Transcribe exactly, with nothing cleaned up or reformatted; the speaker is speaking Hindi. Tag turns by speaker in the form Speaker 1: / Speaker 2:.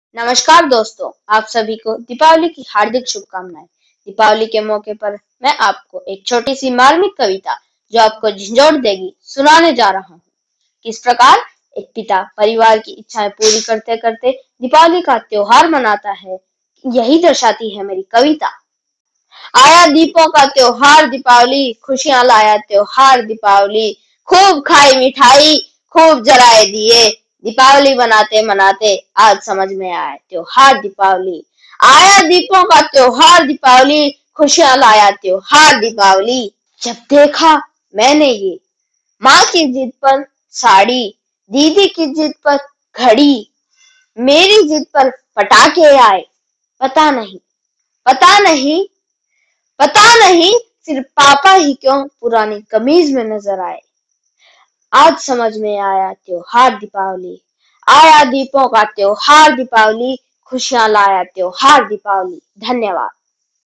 Speaker 1: नमस्कार दोस्तों, आप सभी को दीपावली की हार्दिक शुभकामनाएं। दीपावली के मौके पर मैं आपको एक छोटी सी मार्मिक कविता जो आपको झंझोड़ देगी सुनाने जा रहा हूँ। किस प्रकार एक पिता परिवार की इच्छाएं पूरी करते करते दीपावली का त्योहार मनाता है, यही दर्शाती है मेरी कविता। आया दीपों का त्योहार दीपावली, खुशियां लाया त्योहार दीपावली। खूब खाई मिठाई, खूब जलाए दिए, दीपावली मनाते मनाते आज समझ में आया त्योहार दीपावली। आया दीपों का त्योहार दीपावली, खुशियां लाया त्योहार दीपावली। जब देखा मैंने ये, माँ की जिद पर साड़ी, दीदी की जिद पर घड़ी, मेरी जिद पर पटाखे आए। पता नहीं पता नहीं पता नहीं सिर्फ पापा ही क्यों पुरानी कमीज में नजर आए। आज समझ में आया त्योहार दीपावली। आया दीपों का त्योहार दीपावली, खुशियां लाया त्योहार दीपावली। धन्यवाद।